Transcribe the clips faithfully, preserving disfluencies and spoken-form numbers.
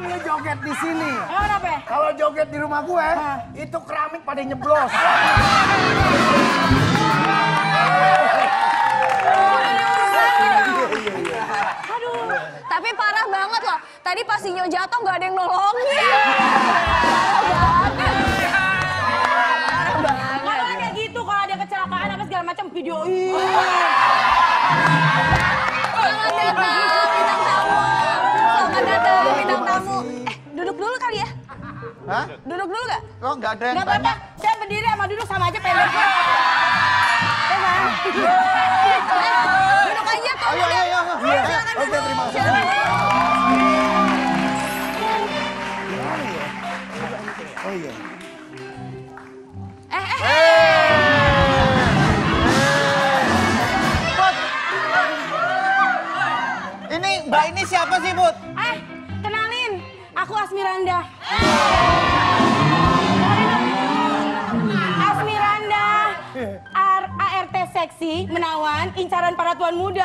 lu joget di sini. Kenapa? Kalau joget di rumah gue, Hah? itu keramik pada nyeblos. Aduh, tapi parah banget loh. Tadi pas Sinyo jatuh nggak ada yang nolongin. Kalau kayak gitu, kalau ada kecelakaan apa segala macam videoin. Selamat datang bintang tamu. Selamat datang bintang tamu. Eh, duduk dulu kali ya? Hah? Duduk dulu gak? Kok nggak ada yang Gak apa-apa, saya berdiri sama duduk sama aja pendeknya. Ya kan? Duduk aja tuh. Ayo, ayo, ayo. Silakan Oke, duduk. terima kasih. Silakan. Oh iya. Eh, eh, eh. Put. Ini Mbak ini siapa sih, Put? Eh, kenalin, aku Asmiranda. Asmiranda, A R T seksi, menawan, incaran para tuan muda.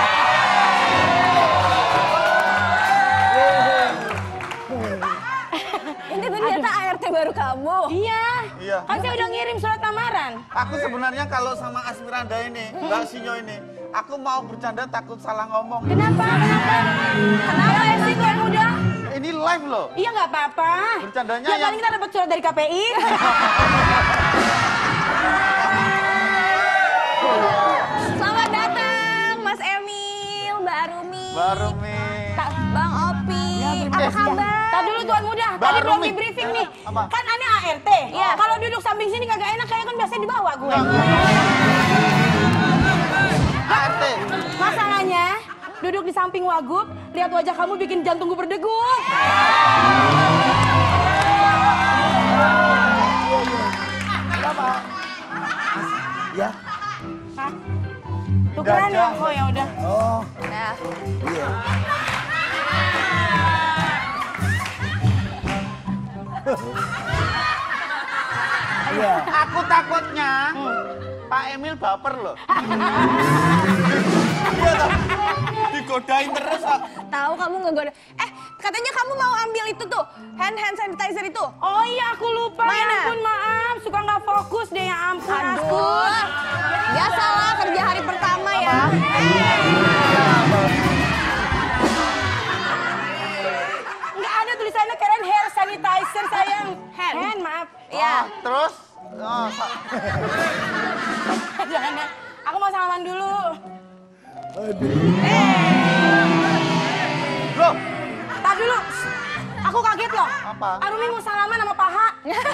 Ini ternyata A R T baru kamu. Iya, Iya. kan saya udah ngirim surat lamaran. Aku sebenarnya kalau sama Asmiranda ini, Mbak Sinyo ini, aku mau bercanda takut salah ngomong. Kenapa? Kenapa? Kenapa ya sih tuan muda? Ini live loh. Iya nggak apa-apa. Bercandanya Ya yang- paling kita dapat surat dari K P I. Selamat datang Mas Emil, Mbak Arumi. Mbak Rumi. Bang Opi. Apa kasih. kabar? Tadi dulu tuan muda, Mbak tadi belum Rumi. di briefing nih. Apa? Kan aneh A R T. Iya. Kalau duduk samping sini kagak enak, kayak kan biasanya di bawah gue. A R T. Masalahnya, duduk di samping Wagub, lihat wajah kamu bikin jantung gue berdegup. Kenapa? Ya. Hah? Tukeran ya? Oh ya udah. Oh, Nah, iya. Iya. Aku takutnya Pak Emil baper loh. Iya toh. Digodain terus kok. tahu kamu ngegoda. Eh, katanya kamu mau ambil itu tuh, hand hand sanitizer itu. Oh iya aku lupa, ya Mana? ampun maaf. Suka nggak fokus deh, ya ampun. Aduh, Askus. biasalah kerja hari pertama ya. Nggak ada tulisannya keren hair sanitizer sayang. Hand. Hand, maaf. Ya. Oh, terus oh, sa- Jangan ya. Aku mau salaman dulu. loh, Tar dulu. Aku kaget loh. Apa? Arumi mau salaman sama paha.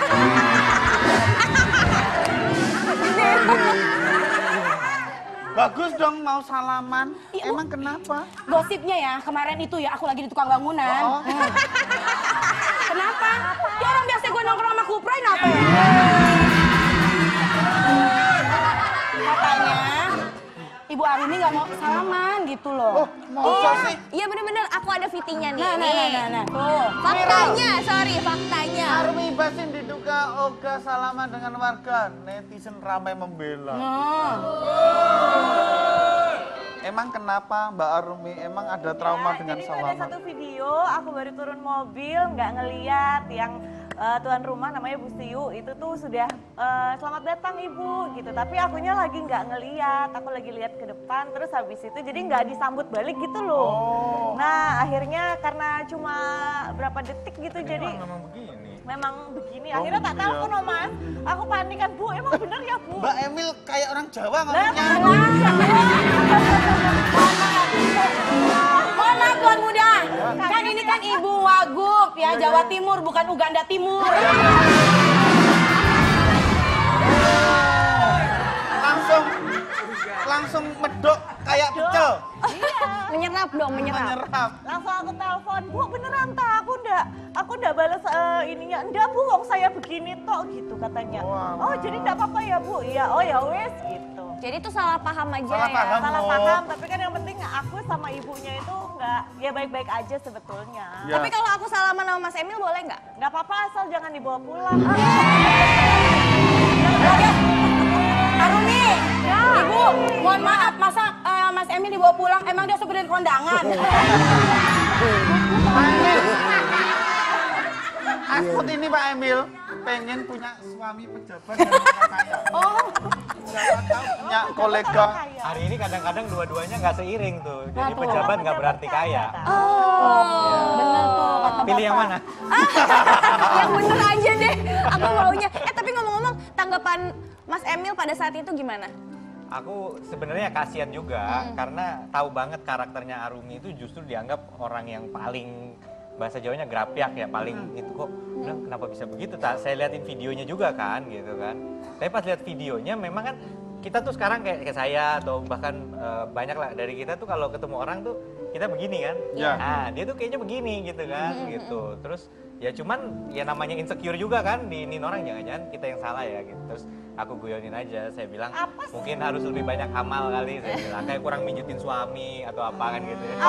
bagus dong mau salaman. Iya, Emang kenapa? Gosipnya ya, kemarin itu ya aku lagi di tukang bangunan. Oh. Hmm. Kenapa? Ya orang biasa gue nongkrong sama Kuprain apa ya? Katanya Ibu Arumi nggak mau salaman gitu loh. Oh, masa sih? Iya bener-bener, aku ada fittingnya nih. Nah, nah, Nih. nah, nah, nah. Tuh. Faktanya, sorry, faktanya. Arumi Basin diduga ogah salaman dengan warga. Netizen ramai membela. Hmm. Emang kenapa Mbak Arumi? Emang ada trauma Ya, dengan jadi itu ada salaman? satu video, aku baru turun mobil, nggak ngeliat yang eh, tuan rumah namanya Bu Siu itu tuh sudah eh, selamat datang ibu gitu. Tapi akunya lagi nggak ngeliat, aku lagi lihat ke depan, terus habis itu jadi nggak disambut balik gitu loh. Oh. Nah akhirnya karena cuma berapa detik gitu jadi Memang begini. memang begini. Oh, Akhirnya tak iya. telepon oh mas, aku panik kan Bu, emang bener ya Bu? Mbak Emil kayak orang Jawa Lah, ngomongnya. Mohon maaf Tuan Muda, kan ini kan Ibu Wagub ya, Jawa Timur bukan Uganda Timur. Langsung langsung medok kayak pecel. Menyerap dong, menyerap. Menyerap. Langsung aku telepon, Bu beneran tak? Aku ndak, aku ndak balas eh, ininya. Ndak Bu, wong saya begini tok gitu katanya. Wow. Oh jadi ndak apa-apa ya Bu? Iya, oh ya wes gitu. Jadi itu salah paham aja Salah ya. paham. Salah Oh. paham, tapi kan yang penting aku sama ibunya itu nggak, ya baik-baik aja sebetulnya. Ya. Tapi kalau aku salaman sama Mas Emil boleh nggak? Nggak apa-apa asal jangan dibawa pulang. Arumi, Ibu, mohon maaf masa eh, Mas Emil dibawa pulang, emang dia supir kondangan. Emil, Mahfud ini Pak Emil pengen punya suami pejabat dan orang kaya. Oh, Siapa tahu punya kolega. Hari ini kadang-kadang dua-duanya nggak seiring tuh. Jadi tuh. pejabat nggak berarti kaya. Oh. bener tuh kata Pilih yang Bapak. mana? Yang bener aja deh, aku maunya. Eh tapi ngomong-ngomong, tanggapan Mas Emil pada saat itu gimana? Aku sebenarnya kasihan juga karena tahu banget karakternya Arumi itu justru dianggap orang yang paling bahasa Jawanya gerapiak ya, paling itu kok udah kenapa bisa begitu. Tak saya liatin videonya juga kan gitu kan. Tapi pas lihat videonya memang kan kita tuh sekarang kayak, kayak saya atau bahkan eh, banyak lah dari kita tuh kalau ketemu orang tuh kita begini kan. Iya. Nah, dia tuh kayaknya begini gitu kan gitu. Terus ya cuman ya namanya insecure juga kan, diinin orang jangan-jangan kita yang salah ya gitu. Terus aku guyonin aja, saya bilang mungkin harus lebih banyak amal kali, saya bilang kayak kurang mijitin suami atau apa kan gitu ya.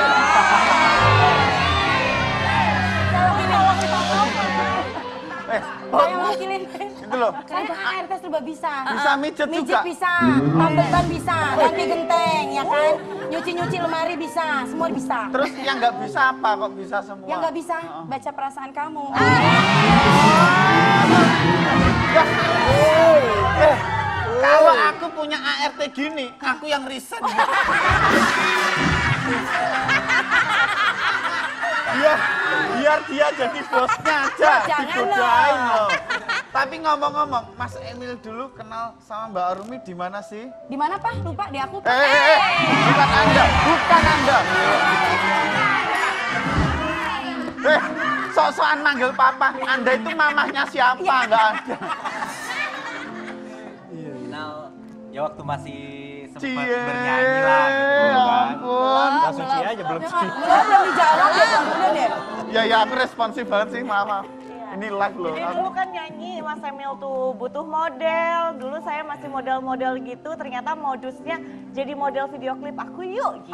Eh, Saya wakilin. itu loh. Saya A R T serba bisa. Bisa mijet Mijit juga. bisa, tambel ban bisa, ganti genteng, ya kan? Nyuci-nyuci lemari bisa, semua bisa. Terus yang nggak bisa apa kok bisa semua? Yang nggak bisa, baca perasaan kamu. Eh, kalau aku punya A R T gini, aku yang riset. Biar, biar dia jadi bosnya aja, Jangan digodain loh. loh. Tapi ngomong-ngomong, Mas Emil dulu kenal sama Mbak Arumi di mana sih? Di mana Pak? Lupa di aku. Eh, eh, eh, bukan Anda, bukan Anda. Eh, sok-sokan manggil papa, Anda itu mamahnya siapa? Nggak ada. Kenal ya waktu masih sempat Cie, bernyanyi lah gitu kan. ampun. Langsung cie aja belum cie. Saya belum dijawab ya, udah deh. Ya, ya aku responsif banget sih, maaf, maaf. Ini live loh. Jadi dulu kan nyanyi Mas Emil tuh butuh model. Dulu saya masih model-model gitu. Ternyata modusnya jadi model video klip aku yuk. Gitu.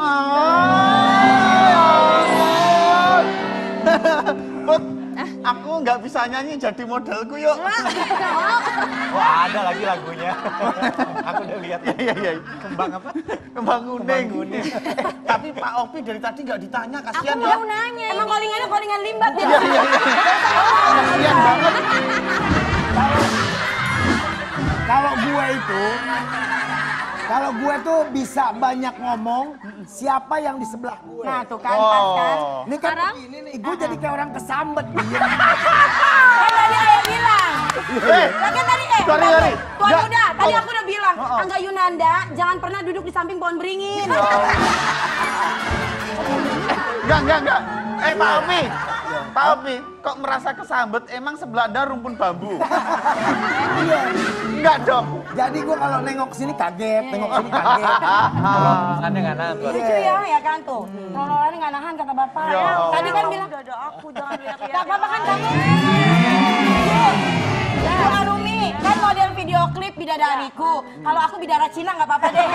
Put, aku nggak bisa nyanyi jadi modelku yuk. Wah ada lagi lagunya. Aku udah lihat. Iya, iya, iya. Kembang apa? Kembang kuning. Kembang kuning. Eh, tapi Pak Opi dari tadi nggak ditanya, Aku kasihan ya. mau nanya. Emang callingannya callingan limbat ya? Iya, iya, iya. Kasihan banget. Kalau gue itu, kalau gue tuh bisa banyak ngomong, siapa yang di sebelah gue. Nah tuh kan, pas kan. Oh. Ini kan begini nih, gue jadi kayak orang kesambet. Diem. Kan tadi ayah bilang. Eh, Kan tadi eh, Sorry, Tuan- sorry. Tuan Nggak. Muda, tadi Oh. aku udah bilang, Oh, oh. Angga Yunanda jangan pernah duduk di samping pohon beringin. enggak, enggak, enggak. Eh, Pak Opi. Pak Opi, kok merasa kesambet? Emang sebelah Anda rumpun bambu? Iya. Enggak dong. Jadi gue kalau nengok sini kaget, nengok sini kaget. Makannya nggak nambah. Lucu ya, ya kan tuh. Rolongannya nggak nahan kata bapak. Ya. Tadi kan bilang, Udah ada aku jangan lihat-lihat. gak apa-apa kan kamu? Bu Arumi, kan model video klip bidadariku. Kalau aku bidara Cina nggak apa-apa deh.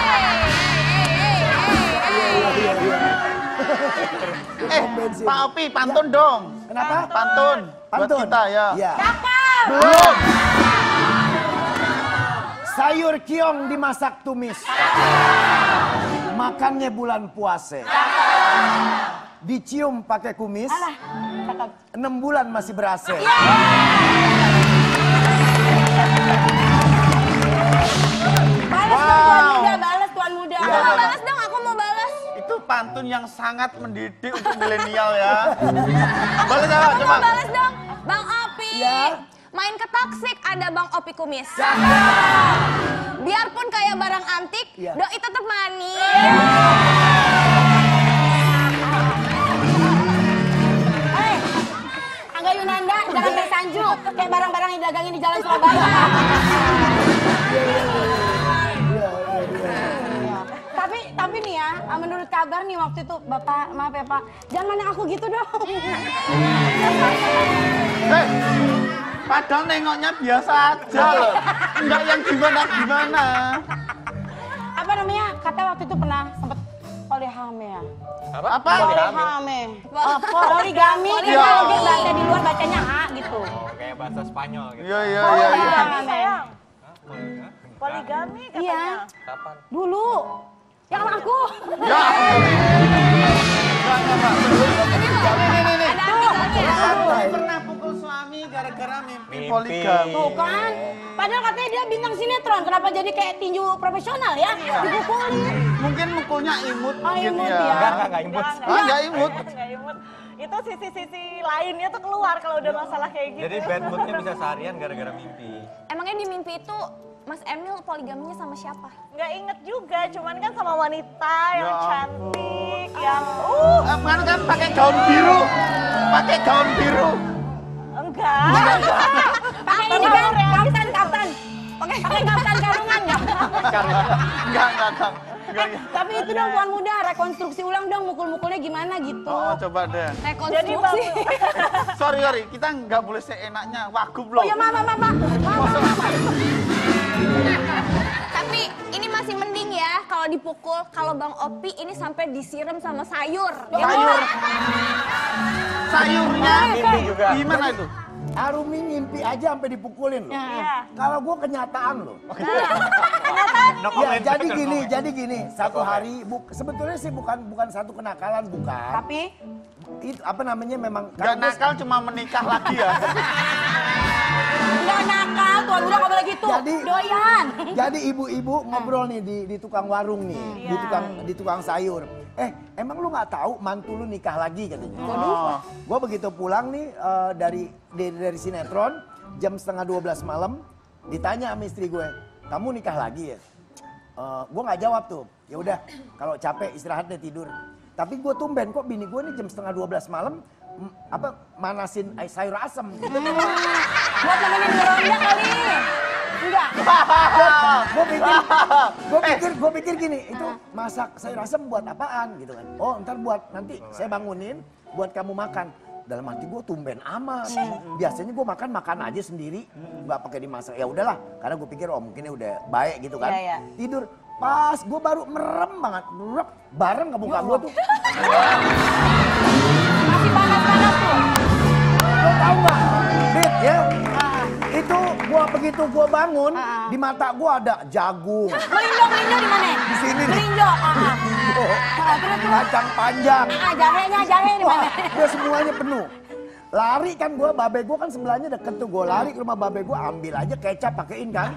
Eh, Pak Opi, pantun dong. Kenapa? Pantun. Buat Pantun. kita ya. Iya. Cakep. Belum. Sayur kiong dimasak tumis. Makannya bulan puase. Dicium pakai kumis. Alah, cakep. Enam bulan masih berase. Balas dong Tuan Muda, balas Tuan Muda. Aku mau balas dong, aku mau balas. Itu pantun yang sangat mendidik untuk milenial ya. Balas apa? Aku Coba. mau balas dong. Bang Opi. Ya. Main ke Toksik ada Bang Opi Kumis. Biarpun kayak barang antik, Ya. doi tetap manis. Eh, Angga Yunanda, jangan tersanjung. Kayak barang-barang yang didagangin di jalan Surabaya. Tapi, tapi nih ya, menurut kabar nih waktu itu, Bapak, maaf ya Pak, jangan mandang aku gitu dong. Eh, padahal nengoknya biasa aja loh. Enggak yang gimana-gimana. Apa namanya, kata waktu itu pernah sempet poligami ya? Apa? Apa? Poligami. Oh, poligami, kan Ya. kalau dia baca di luar bacanya A gitu. Oh, kayak bahasa Spanyol gitu. Iya, iya, iya. iya. Poligami sayang. Hah? Poligami katanya. Iya, Kapan? dulu. Yang sama aku. Ya. Enggak, enggak, enggak. Ini loh, ada artikelnya. Aku pernah pukul mimpi. poligami. Tuh kan. Padahal katanya dia bintang sinetron. Kenapa jadi kayak tinju profesional ya? Dipukulin. Mungkin mukulnya imut Oh, mungkin imut ya. ya. Enggak, enggak, enggak imut. Ah, nggak imut. Nggak imut. Itu sisi-sisi lainnya tuh keluar kalau udah masalah kayak gitu. Jadi bad moodnya bisa seharian gara-gara mimpi. Emangnya di mimpi itu Mas Emil poligaminya sama siapa? Nggak inget juga, cuman kan sama wanita yang Ya cantik, yang uh Ah, mana kan pakai gaun biru. Pakai gaun biru. enggak. Pakai ini kan, kaftan, kaftan. Pakai pakai kaftan karungan ya. Enggak, enggak, Kang. Enggak, enggak. Tapi itu dong Tuan Muda, rekonstruksi ulang dong mukul-mukulnya gimana gitu. Oh, coba deh. Jadi Rekonstruksi. bagus. Sorry, sorry, kita nggak boleh seenaknya. Wagub loh. Oh ya mama, mama, mama, mama. Tapi ini masih mending ya kalau dipukul. Kalau Bang Opi ini sampai disiram sama sayur. Ya, Sayur. Sayurnya. Mimpi juga. Gimana itu? Arumi ngimpi aja sampai dipukulin loh. Iya. Kalau gue kenyataan loh. No Ya, comment, jadi no gini, comment. jadi gini. Satu hari, bu, sebetulnya sih bukan bukan satu kenakalan, bukan. Tapi Itu apa namanya memang. Gak karena gua- nakal, cuma menikah lagi ya. nggak nakal, Tuan Muda nggak boleh gitu. Jadi- Doyan. Jadi ibu-ibu ngobrol nih di, di tukang warung nih, di Iya. tukang di tukang sayur. Eh, emang lu nggak tahu mantu lu nikah lagi katanya. Oh. Gue begitu pulang nih eh, dari, dari dari sinetron jam setengah dua belas malam ditanya sama istri gue, kamu nikah lagi ya? Eh, gue nggak jawab tuh. Ya udah, kalau capek istirahat deh tidur. Tapi gue tumben kok bini gue nih jam setengah dua belas malam mm, apa manasin ay- sayur asem. Buat nemenin ngeronda kali. Enggak. Gue pikir, gue pikir, gue pikir gini, itu masak sayur asem buat apaan gitu kan? Oh ntar buat nanti saya bangunin, buat kamu makan. Dalam hati gue tumben amat. Biasanya gue makan makan aja sendiri, nggak pakai dimasak. Ya udahlah, karena gue pikir oh mungkin udah baik gitu kan. Iya, iya. Tidur. Pas gue baru merem banget, merem, bareng ke muka gue tuh. Masih panas-panas tuh. Lo tau gak, Dit ya? Itu gua begitu gua bangun, Ah. di mata gua ada jagung. Melindo, melindo di mana? Di sini nih. Melindo. Ah, ah. Ah, terus terus. Kacang panjang. Ah, jahenya, jahe di Wah, mana? dia semuanya penuh. Lari kan gua, babe gua kan sebelahnya deket tuh. Gua lari ke rumah babe gua, ambil aja kecap pakein kan.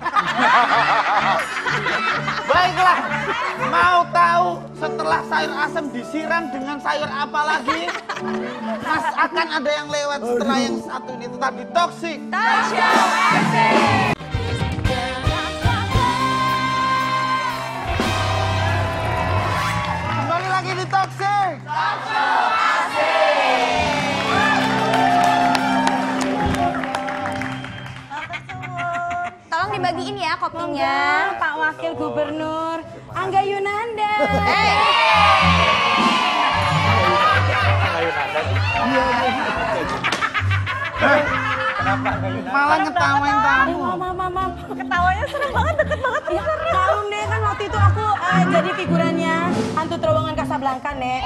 Baiklah, mau tahu setelah sayur asem disiram dengan sayur apa lagi? Mas akan ada yang lewat setelah yang satu ini, tetap di Toxic. Tasya Kembali lagi di Toxic. Tolong dibagiin ya kopinya. Pak Wakil Gubernur Angga Yunanda. Eh, Ayo nada sih. Kenapa enggak Yunanda? Malah ngetawain kamu. Mama, mama. Ketawanya seru banget, deket banget. Ya, kalem deh kan waktu itu aku eh, jadi figurannya hantu terowongan Casablanca, Nek.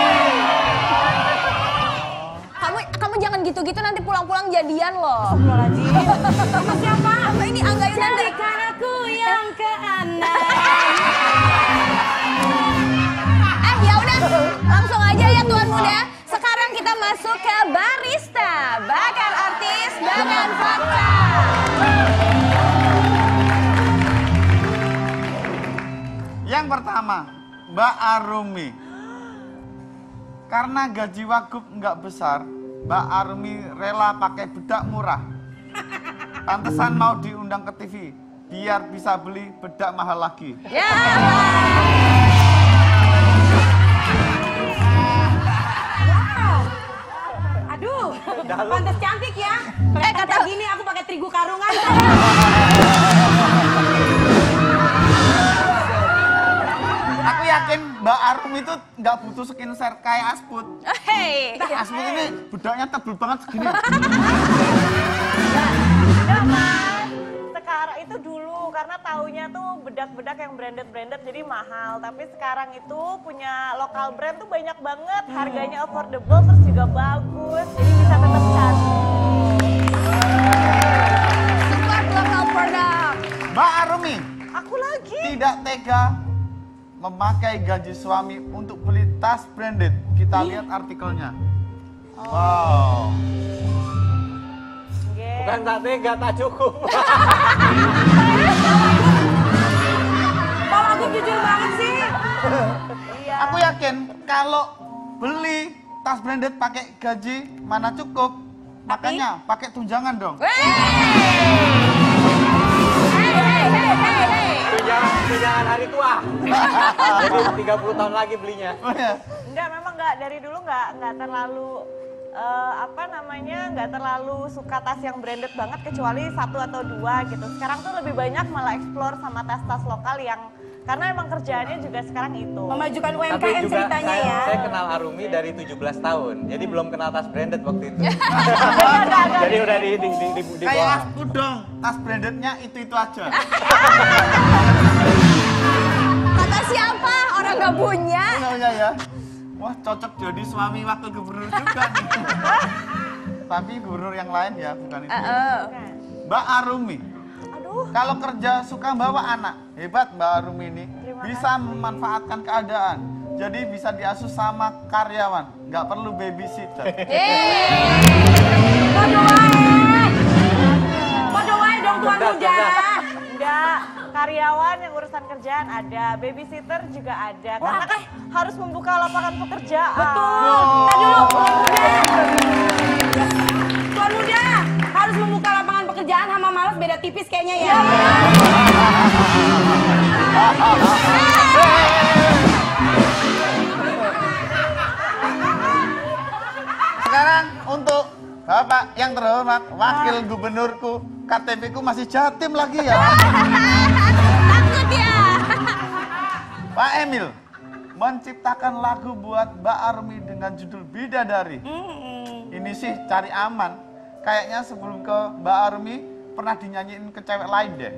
kamu kamu jangan gitu-gitu nanti pulang-pulang jadian loh. Astagfirullahaladzim. Sama siapa? Apa ini Angga Yunanda? Jadikan aku yang ke anak. Eh ya udah, langsung aja ya Tuan Muda. Sekarang kita masuk ke barista, bakar artis dengan fakta. Yang pertama, Mbak Arumi. Karena gaji Wagub nggak besar, Mbak Arumi rela pakai bedak murah. Pantesan mau diundang ke T V, biar bisa beli bedak mahal lagi. Ya. Aduh, pantas cantik ya. Eh, kata gini aku pakai terigu karungan. Aku yakin Mbak Arum itu nggak butuh skincare kayak Asput. Hei. Asput ini bedaknya tebel banget segini. Enggak, Mas. Sekarang itu dulu karena taunya tuh bedak-bedak yang branded-branded jadi mahal. Tapi sekarang itu punya lokal brand tuh banyak banget. Harganya affordable terus juga bagus. Jadi bisa tetap cantik. Support local product. Mbak Arumi Aku lagi. tidak tega memakai gaji suami untuk beli tas branded. Kita lihat artikelnya. Wow. Nggih. Bukan tak tega, tak cukup. Pak Wagub jujur banget sih. Iya. Aku yakin kalau beli tas branded pakai gaji mana cukup, makanya pakai tunjangan dong. Hei, hei, hei, hei, hei. Tunjangan, tunjangan hari tua. Jadi tiga puluh tahun lagi belinya. Oh ya. Enggak, memang enggak dari dulu enggak enggak terlalu eh, apa namanya enggak terlalu suka tas yang branded banget kecuali satu atau dua gitu. Sekarang tuh lebih banyak malah explore sama tas-tas lokal yang karena emang kerjaannya juga sekarang itu. Memajukan U M K Tapi M juga ceritanya saya, ya. saya kenal Arumi dari tujuh belas tahun. Jadi belum kenal tas branded waktu itu. Enggak, enggak, enggak. Jadi udah di di di, di, di Kayak bawah. aku dong, tas brandednya itu-itu aja. Kata siapa? Orang nggak punya. Punya ya. Wah, cocok jadi suami wakil gubernur juga nih. Tapi gubernur yang lain ya, bukan itu. Uh-uh. Mbak Arumi, Aduh, kalau kerja suka bawa anak, hebat Mbak Arumi ini. Terima Bisa memanfaatkan keadaan. Jadi bisa diasuh sama karyawan, nggak perlu babysitter. Yeay. Podo wae. Podo wae dong tuan Cerdas, muda. cerdas. enggak. Karyawan yang urusan kerjaan ada, babysitter juga ada. Karena kan harus membuka lapangan pekerjaan. Betul. Tadi dulu tuan muda. Tuan muda harus membuka lapangan pekerjaan sama males beda tipis kayaknya ya. Sekarang untuk Bapak yang terhormat, wakil gubernurku, K T P-ku masih Jatim lagi ya. Takut ya. Pak Emil, menciptakan lagu buat Mbak Arumi dengan judul Bidadari. Ini sih cari aman. Kayaknya sebelum ke Mbak Arumi, pernah dinyanyiin ke cewek lain deh.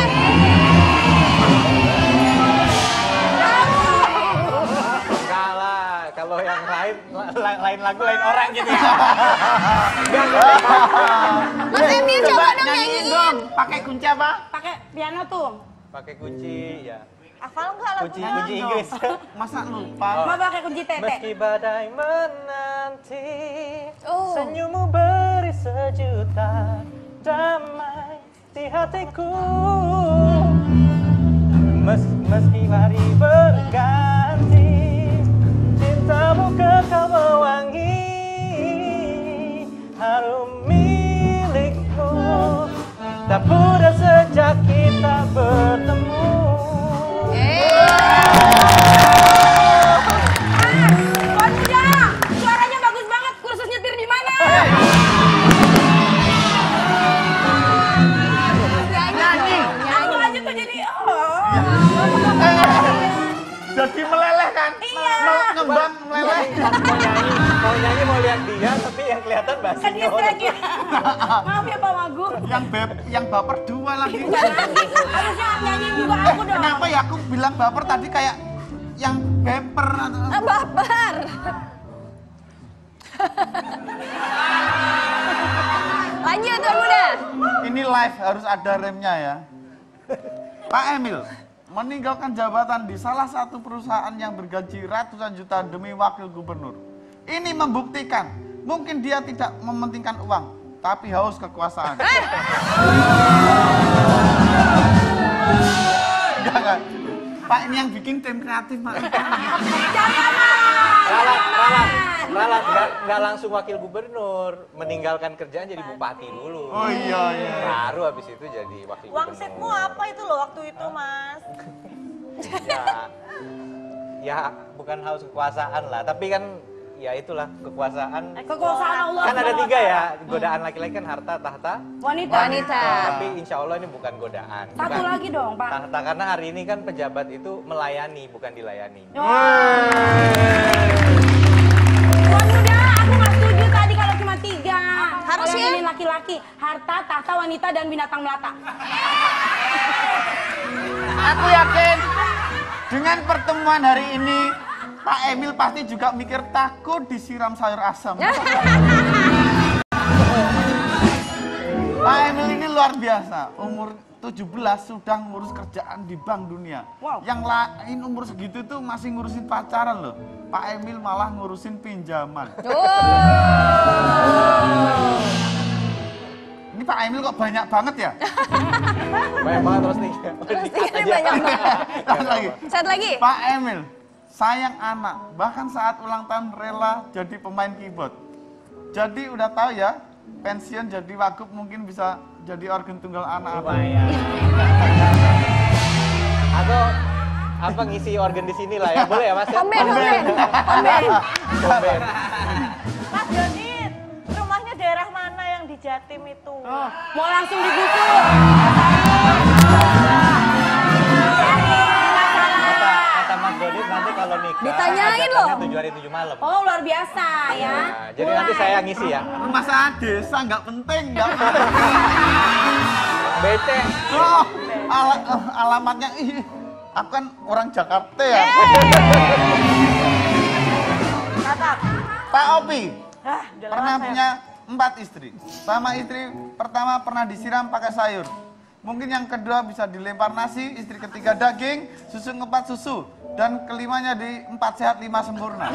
Enggak lah, kalau yang lain la- lain lagu lain orang gitu ya. Mas Emil coba dong nyanyiin nyanyiin. dong, pakai kunci apa? Pakai piano tuh. Pakai kunci ya. Hafal enggak lagu? Kunci kunci Inggris. Masa lupa? Mau pakai kunci tete. Meski badai menanti, Oh. senyummu beri sejuta damai di hatiku. Mes, meski hari berganti, cintamu kekal mewangi, harum milikku, tak pudar sejak kita bertemu. Tuan muda, suaranya bagus banget. Kursus nyetir di mana? Nyanyi. Aku aja tuh jadi oh. Jadi meleleh kan? Iya. Mel- Ngembang meleleh. Pas mau nyanyi, mau nyanyi mau lihat dia, tapi yang kelihatan Kan basinya. istrinya. Maaf ya Pak Wagub. Yang beb, yang baper dua lagi. Harusnya nyanyiin juga aku dong. Kenapa ya aku bilang baper tadi kayak yang beper atau Ah, baper. Lanjut Tuan Muda. ini live harus ada remnya ya. Pak Emil, meninggalkan jabatan di salah satu perusahaan yang bergaji ratusan juta demi wakil gubernur. Ini membuktikan mungkin dia tidak mementingkan uang, tapi haus kekuasaan. Enggak, enggak. Pak, ini yang bikin tim kreatif, Pak. Ralat, ralat, ralat, nggak, nggak langsung wakil gubernur, meninggalkan kerjaan jadi bupati dulu. Oh iya, iya. Baru habis itu jadi wakil Wangsitmu gubernur. apa itu loh waktu itu, Mas? Ya, ya bukan haus kekuasaan lah, tapi kan ya itulah kekuasaan. Kekuasaan Allah. Kan ada tiga ya, godaan laki-laki kan harta, tahta. Wanita. Wanita. Tapi insya Allah ini bukan godaan. Satu Bukan lagi dong Pak. tahta, karena hari ini kan pejabat itu melayani, bukan dilayani. Tuan muda, aku nggak setuju tadi kalau cuma tiga. Harusnya? Kalau yang ini laki-laki, harta, tahta, wanita, dan binatang melata. Aku yakin dengan pertemuan hari ini Pak Emil pasti juga mikir takut disiram sayur asam. Pak Emil ini luar biasa, umur tujuh belas sudah ngurus kerjaan di Bank Dunia. Wow. Yang lain umur segitu tuh masih ngurusin pacaran loh. Pak Emil malah ngurusin pinjaman. Oh. Ini Pak kok banyak banget ya? Banyak banget terus nih. Terus ini banyak banget. Satu lagi. Satu lagi. Pak Emil, sayang anak, bahkan saat ulang tahun rela jadi pemain keyboard. Jadi udah tahu ya, pensiun jadi wagub mungkin bisa jadi organ tunggal anak. Lumayan. Atau apa ngisi organ di sini lah ya, boleh ya Mas? Komen, komen, komen. Komen. Mas Jonit, rumahnya daerah mana yang di Jatim itu? Mau langsung digusur. Kata, kata Mas Dodit nanti kalau nikah Ditanyain ajakannya loh. tujuh hari tujuh malam. Oh luar biasa ya. Nah, jadi nanti saya ngisi ya. Masalah desa nggak penting, nggak penting. Bete. Oh, ala- eh, alamatnya, ih, aku kan orang Jakarta ya. Kata, Pak Opi, ah, udah pernah lama saya- punya empat istri. Sama istri pertama pernah disiram pakai sayur. Mungkin yang kedua bisa dilempar nasi, istri ketiga daging, susu ngepat susu. Dan kelimanya di empat sehat lima sempurna.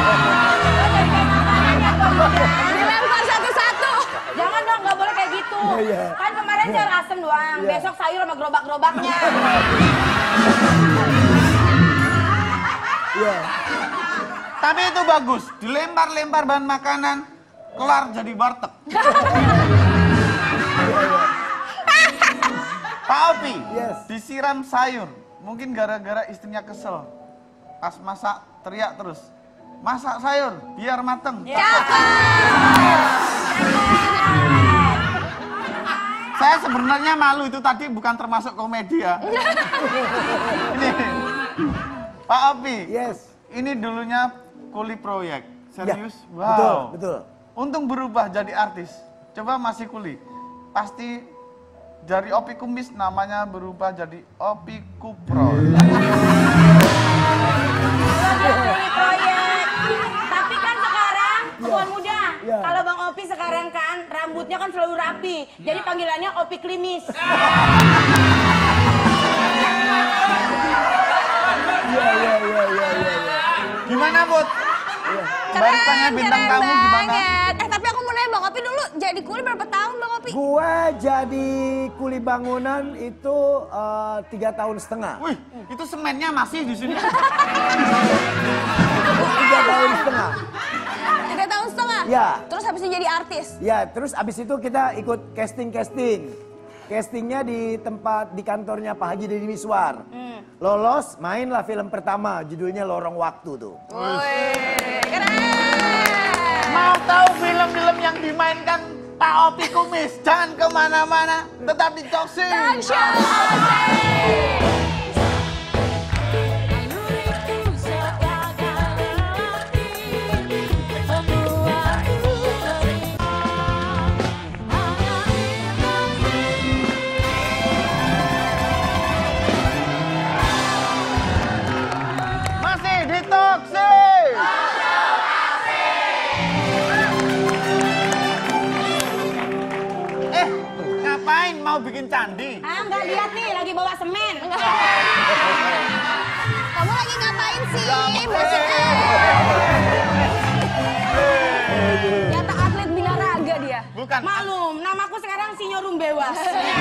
Dilempar satu-satu. Jangan dong, nggak boleh kayak gitu. Iya. Kan kemarin sayur asem doang, Iya. besok sayur sama gerobak-gerobaknya. Iya. Tapi itu bagus, dilempar-lempar bahan makanan, kelar jadi warteg. Pak Opi, Yes. disiram sayur, mungkin gara-gara istrinya kesel. Pas masak teriak terus, masak sayur biar mateng. Saya sebenarnya malu, itu tadi bukan termasuk komedi ya. Ini, Pak Opi, Yes. ini dulunya kuli proyek. Serius? Ya, Wow. Betul, betul. Untung berubah jadi artis. Coba masih kuli. Pasti dari Opi Kumis namanya berubah jadi Opi Kupro. Ini proyek. Tapi kan sekarang, tuan muda, Iya. kalau Bang Opi sekarang kan rambutnya kan selalu rapi. Jadi panggilannya Opi Klimis. Iya, iya, iya, iya, iya. Gimana, Bud? Baru tanya bintang keren tamu gimana? banget. Eh tapi aku mau nanya Bang Opi dulu jadi kuli berapa tahun Bang Opi? Gue jadi kuli bangunan itu eh, tiga tahun setengah. Wih, itu semennya masih di sini. Tiga tahun setengah. Tiga tahun setengah? Ya. Terus habis itu jadi artis? Ya, terus abis itu kita ikut casting-casting. Castingnya di tempat, di kantornya Pak Haji Deddy Miswar. Lolos, mainlah film pertama, judulnya Lorong Waktu tuh. Wih, keren. Mau tahu film-film yang dimainkan Pak Opi Kumis? Jangan kemana-mana, tetap di Coksi. Masih di Toksi. Eh, ngapain mau bikin candi? Ah, nggak lihat nih, lagi bawa semen. Kamu lagi ngapain sih? Masih Nyata atlet binaraga dia. Bukan. Maklum, namaku sekarang Sinyor Rumbewas.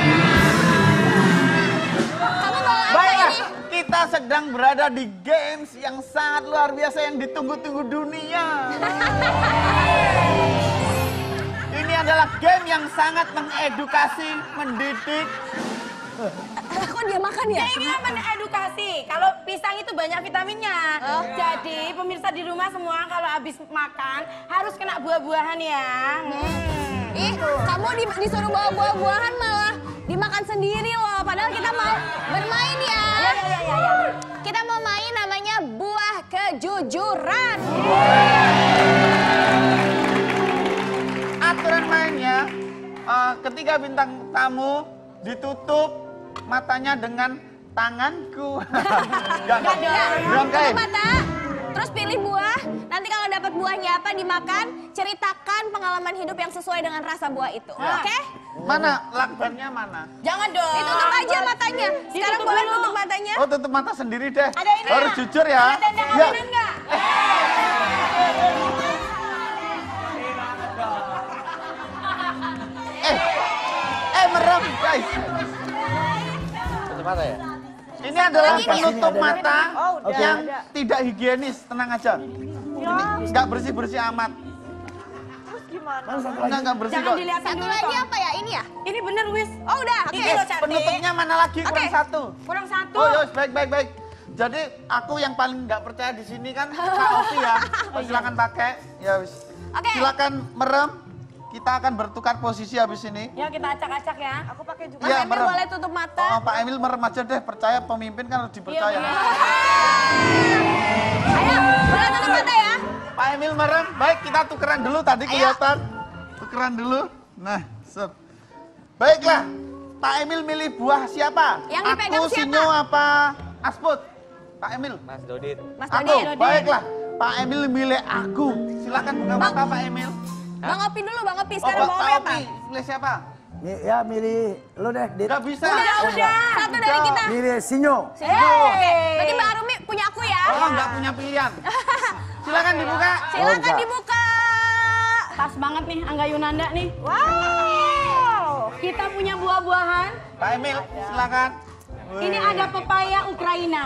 Kamu bawa apa Baiklah, ini? kita sedang berada di games yang sangat luar biasa yang ditunggu-tunggu dunia. Ini adalah game yang sangat mengedukasi, mendidik. Kok dia makan ya? Ini mengedukasi. Kalau pisang itu banyak vitaminnya. Jadi pemirsa di rumah semua kalau habis makan harus kena buah-buahan ya. Hmm. Ih, kamu di, disuruh bawa buah-buahan malah dimakan sendiri loh. Padahal kita mau bermain ya. Ya, ya, ya, ya, ya. Kita mau main namanya buah kejujuran. Aturan mainnya, eh, ketika bintang tamu ditutup matanya dengan tanganku. Gak, gak, Nah, Oke. tutup mata, terus pilih buah. Nanti kalau dapat buahnya apa dimakan, ceritakan pengalaman hidup yang sesuai dengan rasa buah itu. Oke? Mana lakbannya mana? Jangan dong. Ditutup aja matanya. Sekarang Ditutup boleh dulu. tutup matanya. Oh, tutup mata sendiri deh. Ada ini Harus nggak? jujur ya. Ada tenda Ya. kawinan nggak? Eh, eh guys. Tutup mata ya? Ini adalah lagi nih. penutup Ada. mata Oh, udah yang ada. tidak higienis, tenang aja. Ya, Nggak bersih-bersih amat. terus gimana? Mana satu Enggak, lagi? nggak bersih Jangan kok. dilihatin Satu dulu lagi toh. apa ya? Ini ya? Ini bener wis. Oh udah, oke. Ini loh cantik. Penutupnya mana lagi? Kurang Oke. satu. Kurang satu. Oh, yos, baik, baik, baik. Jadi aku yang paling nggak percaya di sini kan Kak Ovi ya. Oh, silakan pakai. Ya wis. Oke. Silakan merem. Kita akan bertukar posisi habis ini. Ya kita acak-acak ya. Aku pakai juga. Mas Iya, Emil merem. boleh tutup mata. Oh, Pak Emil merem aja deh. Percaya pemimpin kan harus dipercaya. Iya, Ayo, boleh tutup mata ya. Pak Emil merem. Baik, kita tukeran dulu tadi kelihatan. Tukeran dulu. Nah, sep. Baiklah. Pak Emil milih buah siapa? Yang dipegang Aku, siapa? Sinyo, apa Asput? Pak Emil. Mas Dodit. Mas Aku. Dodi. Baiklah. Pak Emil milih aku. Silakan buka mata Pak Emil. Bang Opi dulu, Bang Opi. Oh, Sekarang Pak mau Pak apa? Opi, milih siapa? Mi- Ya milih lo deh, Dit. Gak bisa. Udah, udah. Satu dari Udah. kita. Milih Sinyo. Oke, berarti Mbak Arumi punya aku ya. Oh, nggak punya pilihan. Silakan dibuka. Silakan enggak. dibuka. Pas banget nih Angga Yunanda nih. Wow. Kita punya buah-buahan. Pak Emil, silakan. Ini ada pepaya Ukraina.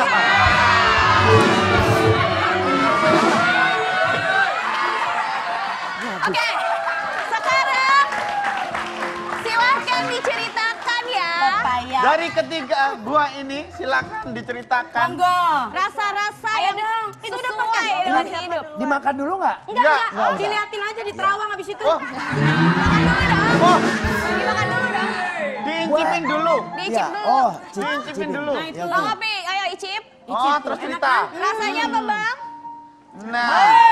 Oke, sekarang silahkan diceritakan ya. Pepaya. Dari ketiga buah ini, silakan diceritakan. Monggo. Rasa-rasa Ayo yang dong. Itu udah sesuai makan. dengan Ini- hidup. Dimakan dulu nggak? Enggak, Enggak, enggak. enggak usah. Diliatin aja di terawang habis itu. Oh, Makan dulu dong. oh, Dimakan dulu dong. diincipin dulu. Diicip Iya. dulu. Oh, cip, Diincipin cipin. dulu. Nah, itu. Ya, Bang oke. Opi, ayo icip. Oh, terus cerita. Rasanya apa, Bang? Nah,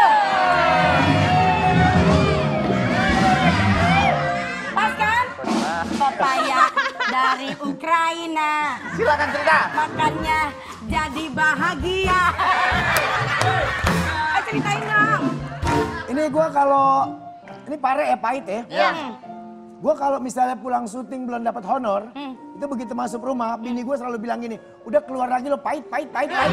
Pas kan? Pepaya dari Ukraina. silakan cerita. Makannya jadi bahagia. Eh, ceritain dong. Ini gua kalau ini pare ya pahit ya. Ya. Gua kalau misalnya pulang syuting belum dapat honor, Hmm. itu begitu masuk rumah, bini gua selalu bilang gini, udah keluar lagi lo pahit, pahit, pahit, pahit.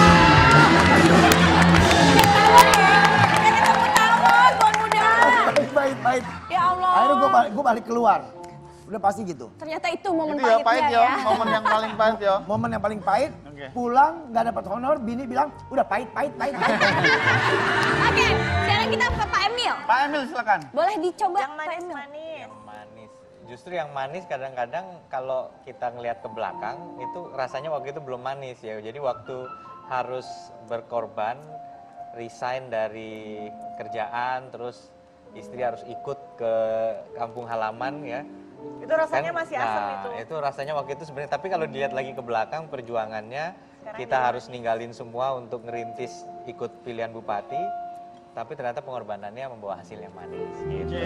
Kita ketahuan, Bon Muda. Pahit, pahit, pahit. Ya Allah. Akhirnya gua balik, gua balik keluar. Udah pasti gitu. Ternyata itu momen Itu ya pahit pahitnya ya, ya. momen yang paling pahit ya. Momen yang paling pahit, Oke. pulang nggak dapat honor, bini bilang udah pahit, pahit, pahit, pahit. Oke, sekarang kita ke Pak Emil. Pak Emil silakan. Boleh dicoba Yang Pak Emil? manis-manis. Yang manis. Justru yang manis kadang-kadang kalau kita ngelihat ke belakang itu rasanya waktu itu belum manis ya. Jadi waktu harus berkorban, resign dari kerjaan, terus istri harus ikut ke kampung halaman ya. Itu rasanya Kan, masih asam nah, itu. itu rasanya waktu itu sebenarnya. Tapi kalau dilihat lagi ke belakang perjuangannya, Sekarang kita jadi harus ninggalin semua untuk ngerintis ikut pilihan bupati. Tapi ternyata pengorbanannya membawa hasil yang manis. Gitu.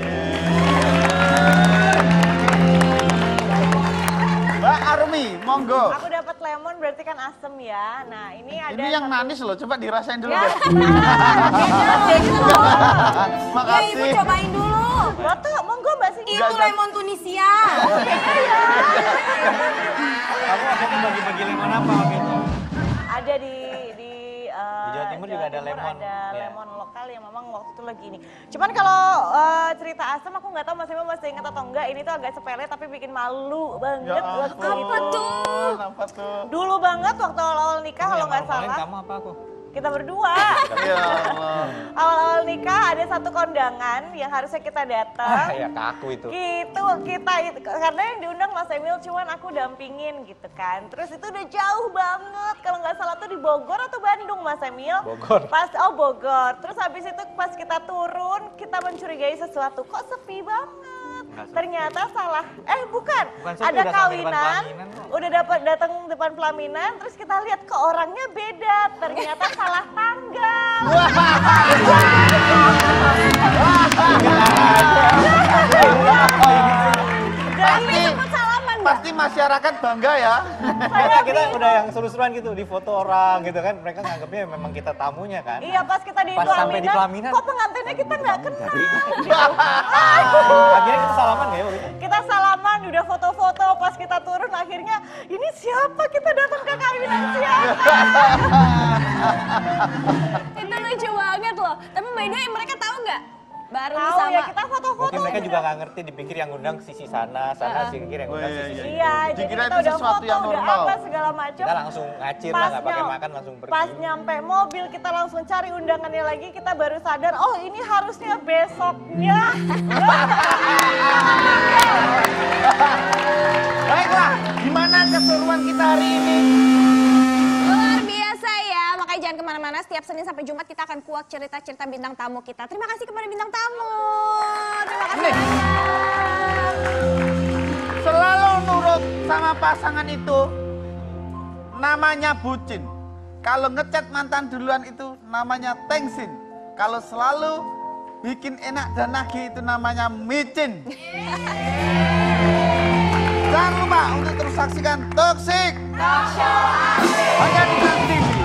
Mbak Arumi, monggo. Aku dapat lemon berarti kan asem ya. Nah, ini ada Ini yang satu- manis loh, coba dirasain dulu Ya. deh. Ya, Makasih. Ibu cobain dulu. Loh tuh, monggo Mbak Singgih. Itu lemon Tunisia. Kamu ada bagi-bagi lemon apa waktu itu? Ada di di eh, Di Jawa Timur juga ada Timur lemon, Ada ya. lemon lokal yang memang waktu itu lagi ini. Cuman kalau eh, cerita asam aku nggak tahu Mas Emil masih ingat atau enggak. Ini tuh agak sepele tapi bikin malu banget Ya waktu ampun, itu. apa tuh? Dulu banget waktu awal-awal nikah kalau Yang nggak ngomongin salah. kamu apa aku? Kita berdua. Ya Allah. Awal-awal nikah ada satu kondangan yang harusnya kita Ah, datang. ya ke aku itu. Gitu, kita itu karena yang diundang Mas Emil cuman aku dampingin gitu kan. Terus itu udah jauh banget, kalau nggak salah tuh di Bogor atau Bandung Mas Emil. Bogor. Pas oh Bogor. Terus habis itu pas kita turun, kita mencurigai sesuatu. Kok sepi banget? Nggak sepi. Ternyata salah. Eh bukan, Bukan sepi, ada udah sampai depan kawinan. pelaminan kok. Udah dapat datang depan pelaminan, terus kita lihat kok orangnya beda. Ternyata salah tanggal. Tapi sempat salaman nggak? Pasti masyarakat bangga ya. Kita, kita udah yang seru-seruan gitu, di foto orang gitu kan. Mereka nganggapnya memang kita tamunya kan. Iya pas kita di Pas pelaminan, sampai di pelaminan. kok pengantinnya kita nggak kenal. Akhirnya kita salaman nggak ya waktu itu? Kita salaman, udah foto-foto, pas kita turun akhirnya ini siapa kita datang ke kawinan siapa? Itu lucu banget loh. Tapi by the way mereka tahu nggak? Baru Tahu sama. ya kita foto-foto. Mungkin mereka juga nggak ngerti, dipikir yang undang sisi sana, sana Uh-uh. pikir yang Oh, undang iya, sisi iya. sini. Iya, jadi Dikira kita itu udah sesuatu foto, yang udah normal. apa segala macam. Kita langsung ngacir lah, nggak pakai nyam- makan langsung pergi. Pas nyampe mobil kita langsung cari undangannya lagi, kita baru sadar, oh ini harusnya besoknya. Baiklah, gimana keseruan kita hari ini? Luar biasa ya, makanya jangan kemana-mana. Setiap Senin sampai Jumat kita akan kuak cerita-cerita bintang tamu kita. Terima kasih kepada bintang tamu. Terima kasih Nih. banyak. Selalu nurut sama pasangan itu namanya bucin. Kalau ngechat mantan duluan itu namanya tengsin. Kalau selalu bikin enak dan nagih itu namanya micin. Jangan lupa untuk terus saksikan Toxic Talk Show hanya di Trans T V.